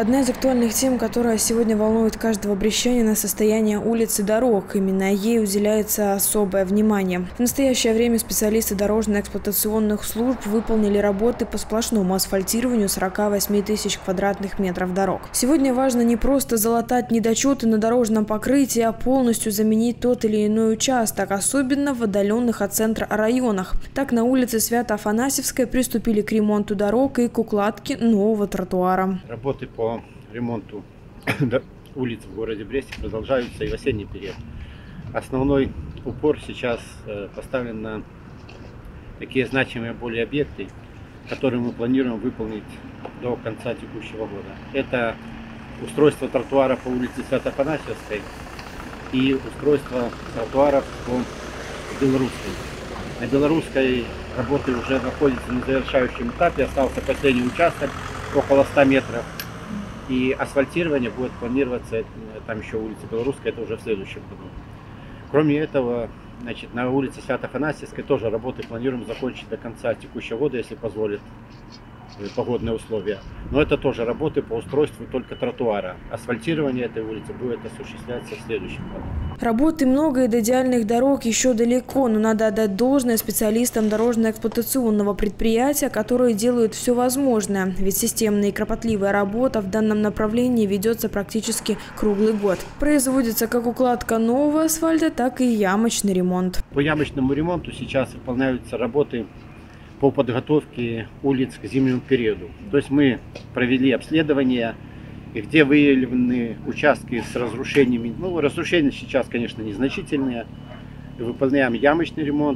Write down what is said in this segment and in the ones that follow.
Одна из актуальных тем, которая сегодня волнует каждого брестчанина – состояние улиц и дорог. Именно ей уделяется особое внимание. В настоящее время специалисты дорожно-эксплуатационных служб выполнили работы по сплошному асфальтированию 48 тысяч квадратных метров дорог. Сегодня важно не просто залатать недочеты на дорожном покрытии, а полностью заменить тот или иной участок, особенно в отдаленных от центра районах. Так, на улице Свято-Афанасьевской приступили к ремонту дорог и к укладке нового тротуара. Работы по ремонту улиц в городе Бресте продолжаются и в осенний период. Основной упор сейчас поставлен на такие значимые более объекты, которые мы планируем выполнить до конца текущего года. Это устройство тротуара по улице Свято-Афанасьевской и устройство тротуаров по Белорусской. На Белорусской работы уже находятся на завершающем этапе, остался последний участок около 100 метров. И асфальтирование будет планироваться, там еще улица Белорусская, это уже в следующем году. Кроме этого, значит, на улице Свято-Афанасьевской тоже работы планируем закончить до конца текущего года, если позволят погодные условия. Но это тоже работы по устройству только тротуара. Асфальтирование этой улицы будет осуществляться в следующем году. Работы много и до идеальных дорог еще далеко, но надо отдать должное специалистам дорожно-эксплуатационного предприятия, которые делают все возможное. Ведь системная и кропотливая работа в данном направлении ведется практически круглый год. Производится как укладка нового асфальта, так и ямочный ремонт. По ямочному ремонту сейчас выполняются работы по подготовке улиц к зимнему периоду. То есть мы провели обследование, и где выявлены участки с разрушениями. Ну, разрушения сейчас, конечно, незначительные. Выполняем ямочный ремонт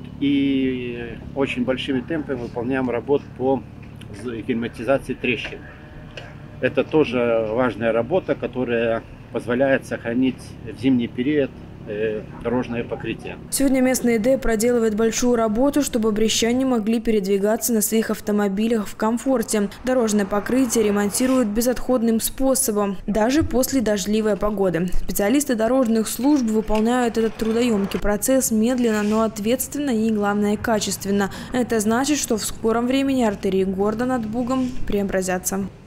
и очень большими темпами выполняем работу по герметизации трещин. Это тоже важная работа, которая позволяет сохранить в зимний период дорожное покрытие. Сегодня местный ИД проделывает большую работу, чтобы брестчане могли передвигаться на своих автомобилях в комфорте. Дорожное покрытие ремонтируют безотходным способом, даже после дождливой погоды. Специалисты дорожных служб выполняют этот трудоемкий процесс медленно, но ответственно и, главное, качественно. Это значит, что в скором времени артерии города над Бугом преобразятся.